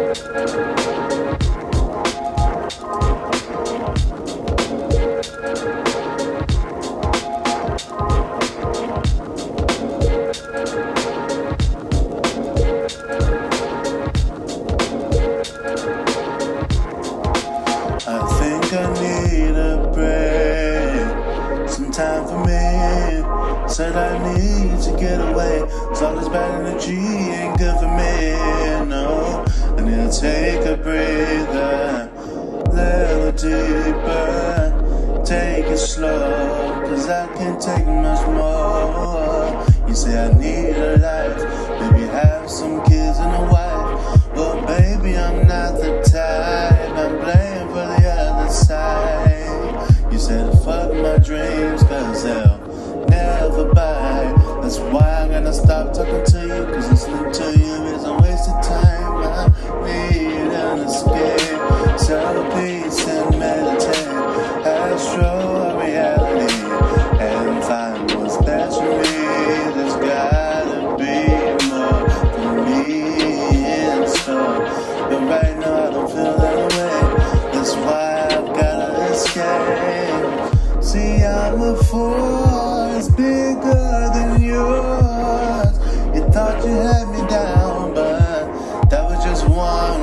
I think I need a break, some time for me. Said I need to get away, cause all this bad energy ain't good for me. No, I need to take a breather, little deeper, take it slow, cause I can't take much more. You say I need a life, maybe have some kids and a wife. Well baby, I'm not the type, I'm playing for the other side. You said fuck my dreams, cause they'll never buy. That's why I'm gonna stop talking to you, cause listening to you is a waste of time. I need an escape, so peace and meditate, astral reality, and find what's best for me. There's gotta be more for me in store, but right now I don't feel that way. That's why I've gotta escape. See, I'm a force bigger than yours. You thought you had me down, but that was just one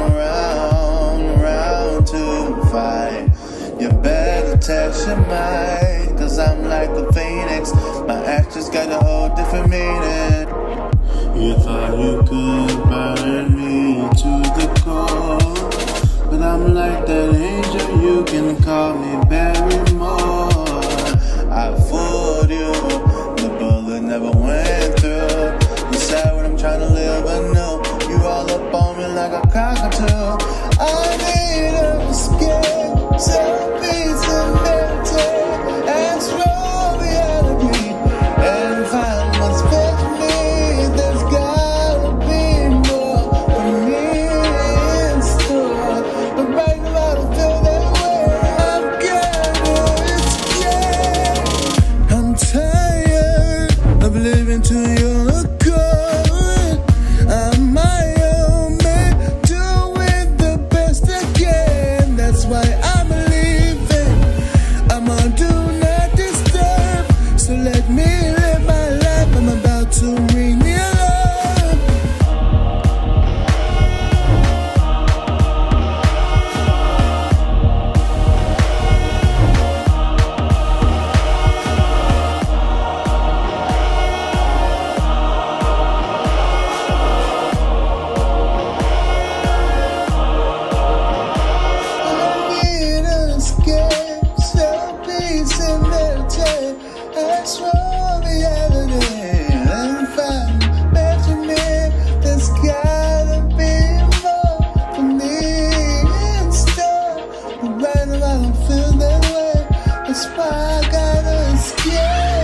round to fight. You better test your mind, cause I'm like the phoenix. My actions got a whole different meaning. You thought you could burn me to the core, but I'm like that angel, you can call me Barrymore. I fooled you, the bullet never went through. You sad when I'm trying to live anew, you all up on me like a cockatoo. I need an escape, so peace and meditate, astral reality, and find what's best for me. There's gotta be more for me in store, but right now I don't feel that way. I've gotta escape. I'm tired of living to your accord. I'm my own man, doing the best I can. That's why I'm leaving. I'm on do not disturb, so let me live my life. I'm about to ring the alarm. I need an escape, so peace and meditate, astral reality, and find best for me. There's gotta be more for me in store, but right now I don't feel that way. That's why I gotta escape.